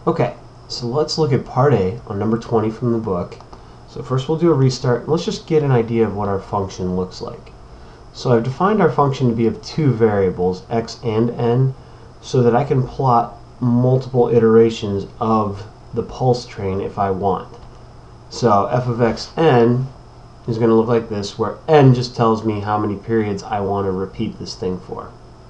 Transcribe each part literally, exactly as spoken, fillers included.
Okay, so let's look at part A on number twenty from the book. So first we'll do a restart, and let's just get an idea of what our function looks like. So I've defined our function to be of two variables, x and n, so that I can plot multiple iterations of the pulse train if I want. So f of xn is going to look like this, where n just tells me how many periods I want to repeat this thing for.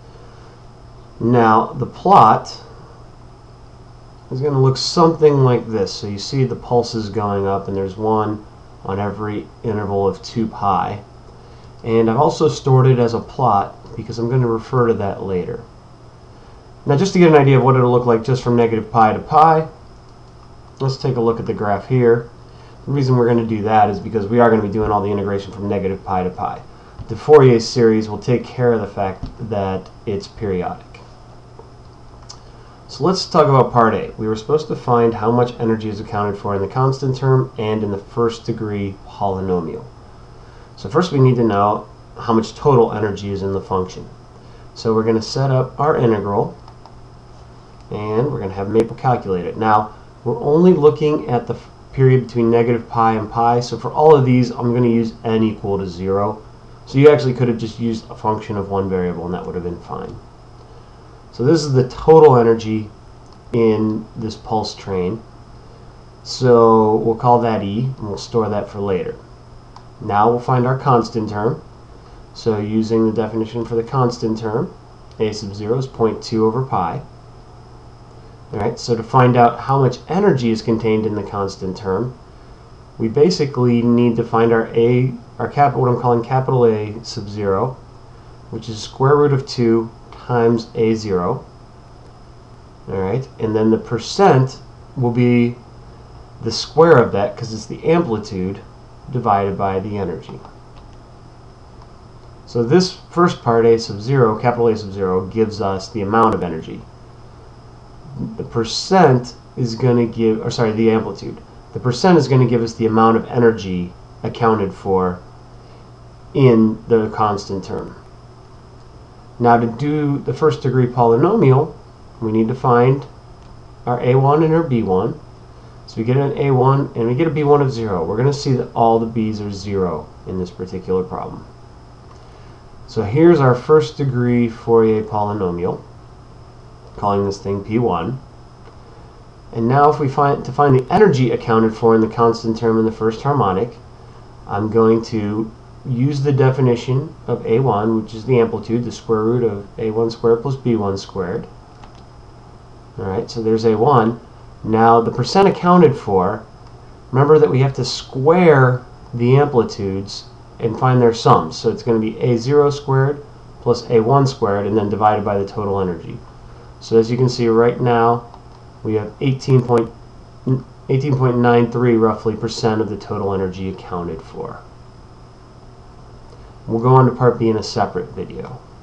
Now the plot is going to look something like this. So you see the pulses going up, and there's one on every interval of two pi. And I've also stored it as a plot because I'm going to refer to that later. Now just to get an idea of what it'll look like just from negative pi to pi, let's take a look at the graph here. The reason we're going to do that is because we are going to be doing all the integration from negative pi to pi. The Fourier series will take care of the fact that it's periodic. So let's talk about part A. We were supposed to find how much energy is accounted for in the constant term and in the first degree polynomial. So first we need to know how much total energy is in the function. So we're going to set up our integral, and we're going to have Maple calculate it. Now we're only looking at the period between negative pi and pi, so for all of these I'm going to use n equal to zero. So you actually could have just used a function of one variable and that would have been fine. So this is the total energy in this pulse train. So we'll call that E, and we'll store that for later. Now we'll find our constant term. So using the definition for the constant term, a sub zero is zero point two over pi. Alright, so to find out how much energy is contained in the constant term, we basically need to find our a, our cap, what I'm calling capital A sub zero, which is square root of two times a zero. Alright, and then the percent will be the square of that because it's the amplitude divided by the energy. So this first part, a sub zero, capital A sub zero, gives us the amount of energy. The percent is going to give, or sorry, the amplitude. The percent is going to give us the amount of energy accounted for in the constant term. Now to do the first degree polynomial, we need to find our a one and our b one. So we get an a one and we get a b one of zero. We're going to see that all the b's are zero in this particular problem. So here's our first degree Fourier polynomial, calling this thing p one. And now if we find to find the energy accounted for in the constant term in the first harmonic, I'm going to use the definition of a one, which is the amplitude, the square root of a one squared plus b one squared. Alright, so there's a one. Now the percent accounted for, remember that we have to square the amplitudes and find their sums. So it's going to be a zero squared plus a one squared and then divided by the total energy. So as you can see right now, we have eighteen point nine three roughly percent of the total energy accounted for. We'll go on to part B in a separate video.